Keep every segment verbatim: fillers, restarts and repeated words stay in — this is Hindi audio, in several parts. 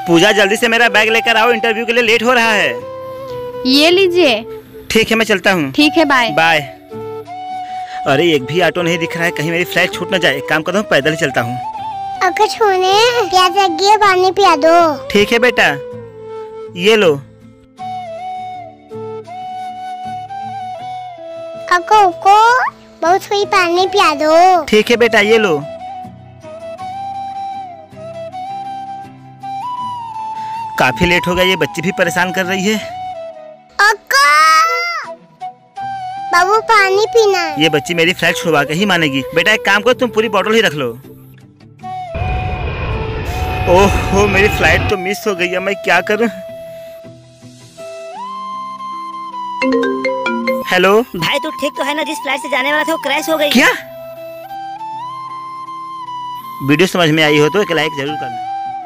पूजा जल्दी से मेरा बैग लेकर आओ, इंटरव्यू के लिए लेट हो रहा है। ये लीजिए। ठीक है मैं चलता हूँ। ठीक है बाय बाय। अरे एक भी ऑटो नहीं दिख रहा है, कहीं मेरी फ्लाइट छूट न जाए। एक काम करता हूँ, पैदल ही चलता हूँ। अगर छोने प्यास लगी है, पानी पिया दो। ठीक है बेटा, ये लो। अको को बहुत हुई, पानी पिया दो। ठीक है बेटा, ये लो। काफी लेट हो गया, ये बच्ची भी परेशान कर रही है। अक्का, बाबू पानी पीना है। ये बच्ची मेरी फ्लाइट छुड़वा के ही मानेगी। बेटा एक काम करो, तुम पूरी बोतल ही रख लो। ओहो मेरी फ्लाइट तो मिस हो गई है, मैं क्या करूं। हेलो भाई तू ठीक तो है ना? जिस फ्लाइट से जाने वाला था वो क्रैश हो गई। क्या? वीडियो समझ में आई हो तो एक लाइक जरूर करना।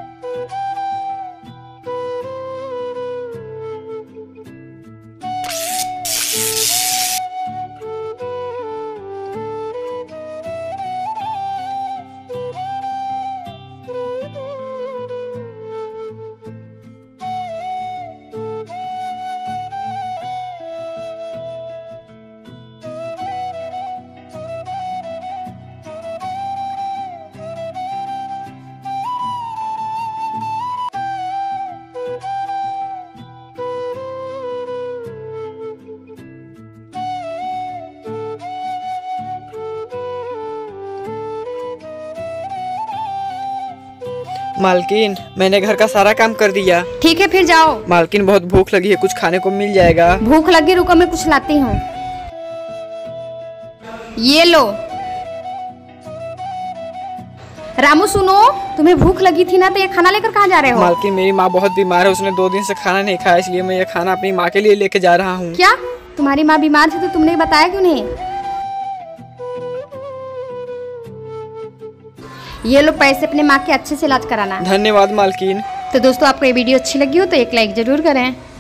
मालकिन मैंने घर का सारा काम कर दिया। ठीक है फिर जाओ। मालकिन बहुत भूख लगी है, कुछ खाने को मिल जाएगा? भूख लगी, रुको मैं कुछ लाती हूँ। ये लो। रामू सुनो, तुम्हें भूख लगी थी ना, तो ये खाना लेकर कहाँ जा रहे हो? मालकिन मेरी माँ बहुत बीमार है, उसने दो दिन से खाना नहीं खाया, इसलिए मैं ये खाना अपनी माँ के लिए लेके जा रहा हूँ। क्या तुम्हारी माँ बीमार थी तो तुमने बताया क्यों नहीं? ये लो पैसे, अपने माँ के अच्छे से इलाज कराना। धन्यवाद मालकिन। तो दोस्तों आपको ये वीडियो अच्छी लगी हो तो एक लाइक जरूर करें।